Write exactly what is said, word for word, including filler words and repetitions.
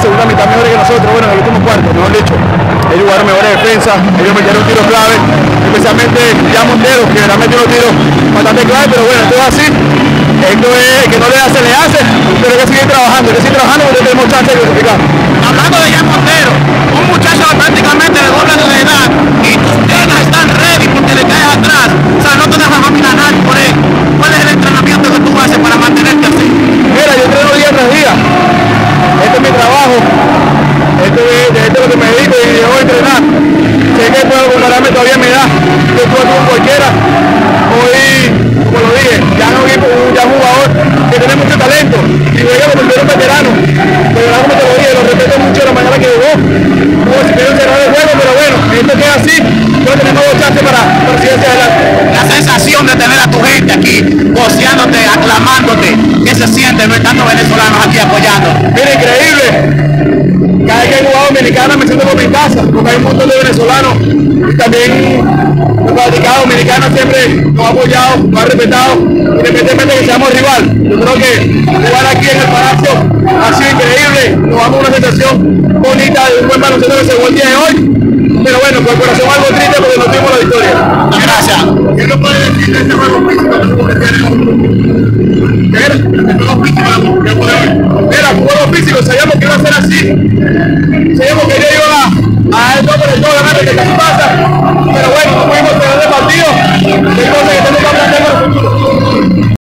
segunda mitad mejores que nosotros, bueno, en el último cuarto, mejor dicho. Ellos jugaron mejores defensas, ellos metieron un tiro clave, especialmente ya Montero, que realmente unos tiros bastante clave, pero bueno, esto es así. Esto es que no le hace, le hace, pero hay que seguir trabajando, hay que seguir trabajando porque tenemos chance de clasificar. Hablando de Jan Montero, un muchacho prácticamente de doble de edad y tus piernas están ready porque le caes atrás, o sea, no te dejas dominar por él. ¿Cuál es el entrenamiento que tú haces para mantenerte así? Mira, yo entreno día tras día, este es mi trabajo, esto es, esto es lo que me dedico y yo voy a entrenar. Sé que puedo compararme todavía en mi edad, yo estuve con cualquiera, hoy, como lo dije, ya no vi ya un jugador que tiene mucho talento y juega como un veterano, pero como te lo dije, lo respeto mucho de la manera que jugó, como si quiero cerrar el juego, pero bueno, esto queda así, no tenemos dos chances para, para seguir hacia adelante. La sensación de tener a tu gente aquí, voceándote, aclamándote, ¿qué se siente ver tantos venezolanos aquí apoyando? Mira, increíble. Cada vez que he jugado Dominicana me siento como en casa, porque hay un montón de venezolanos y también los fanaticada dominicana siempre nos ha apoyado, nos ha respetado, independientemente de que seamos rival. Yo creo que jugar aquí en el Palacio ha sido increíble, nos damos una sensación bonita de un buen baloncesto que se jugó el día de hoy, pero bueno, por el corazón algo triste porque no tuvimos la victoria. Gracias. ¿Qué nos puede decir de este juego físico que tiene hoy? ¿Qué era? El juego físico que fue hoy. Era, juego físico, sabíamos que iba a ser así. Sabíamos que yo iba a, a el todo por el todo ganar, que casi pasa, pero bueno, muy